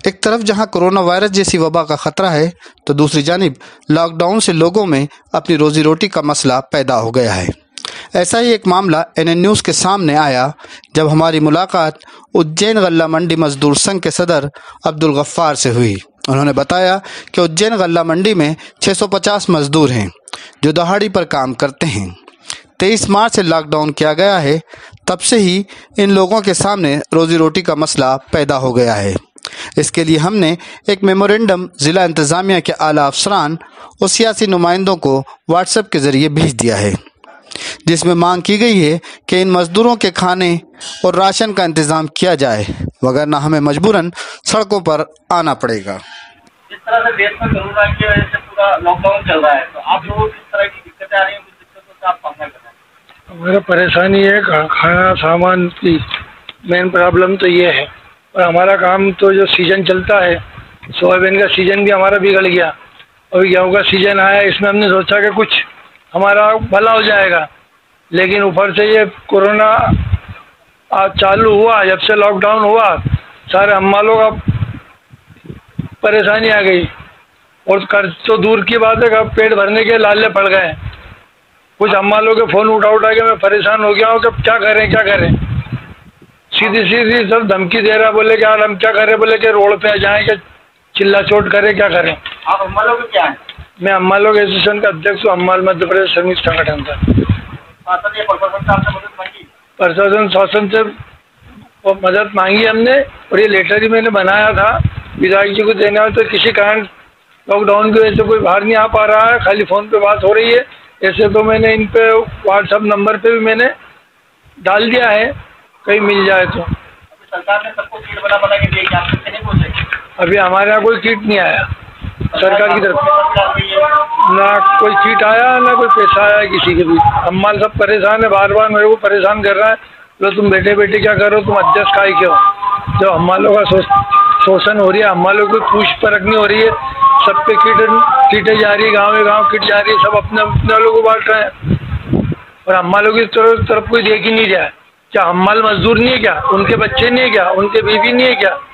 एक तरफ जहां कोरोना वायरस जैसी वबा का खतरा है, तो दूसरी जानिब लॉकडाउन से लोगों में अपनी रोजी रोटी का मसला पैदा हो गया है। ऐसा ही एक मामला एनएन न्यूज़ के सामने आया जब हमारी मुलाकात उज्जैन गल्ला मंडी मजदूर संघ के सदर अब्दुल गफ्फार से हुई। उन्होंने बताया कि उज्जैन गल्ला मंडी में 650 मजदूर हैं जो दहाड़ी पर काम करते हैं। 23 मार्च से लॉकडाउन किया गया है, तब से ही इन लोगों के सामने रोजी रोटी का मसला पैदा हो गया है। इसके लिए हमने एक मेमोरेंडम जिला इंतजामिया के आला अफसरान और सियासी नुमाइंदों को व्हाट्सएप के जरिए भेज दिया है, जिसमें मांग की गई है कि इन मजदूरों के खाने और राशन का इंतजाम किया जाए, वगरना हमें मजबूरन सड़कों पर आना पड़ेगा। जिस तरह से देश में कोरोना की वजह से पूरा लॉकडाउन चल रहा है, तो आप लोगों को किस तरह की दिक्कतें आ रही हैं, कुछ दिक्कतों का आप सामना कर रहे हैं? हमारा परेशानी है खाना सामान की मेन प्रॉब्लम तो ये है। और हमारा काम तो जो सीजन चलता है, सोयाबीन का सीजन भी हमारा बिगड़ गया। अभी गेहूँ का सीजन आया, इसमें हमने सोचा कि कुछ हमारा भला हो जाएगा, लेकिन ऊपर से ये कोरोना चालू हुआ, जब से लॉकडाउन हुआ सारे हम्मालों का परेशानी आ गई। और कर्ज तो दूर की बात है, पेट भरने के लाले पड़ गए। कुछ हम्मालों के फ़ोन उठा के मैं परेशान हो गया हूँ कि क्या करें। सीधी सब धमकी दे रहा, बोले कि यार हम क्या करें, बोले कि रोड पे आ जाएं, कि चिल्ला चोट करें, क्या करें। आप हम्मालों के क्या है? मैं हम्मालों एसोसिएशन का अध्यक्ष हूँ, हम्माल मध्य प्रदेश श्रमिक संगठन का। प्रशासन शासन से मदद मांगी हमने, और ये लेटर ही मैंने बनाया था विधायक जी को देने में। तो किसी कारण लॉकडाउन की वजह से कोई बाहर नहीं आ पा रहा है, खाली फ़ोन पे बात हो रही है। ऐसे तो मैंने इन पे व्हाट्सएप नंबर पे भी मैंने डाल दिया है, कहीं मिल जाए तो। सरकार ने सबको किट बना के दिए, आप तक नहीं पहुंचे? अभी हमारे यहाँ कोई किट नहीं आया सरकार की तरफ से, ना कोई किट आया ना कोई पैसा आया किसी के भी। हम्माल सब परेशान है, बार बार मेरे को परेशान कर रहा है, लो तुम बैठे क्या करो, तुम अध्यक्ष काहे क्यों। जो हम्मालों का शोषण हो रही है, हम्मालों की पूछ परख नहीं हो रही है, सब पे किटें जा रही है, गाँव किट जा रही है, सब अपने वालों को बांट रहे हैं। और हम्मालों की तरफ कोई देख ही नहीं रहा है। क्या हम्माल मजदूर नहीं है क्या? उनके बच्चे नहीं है क्या? उनके बीवी नहीं है क्या?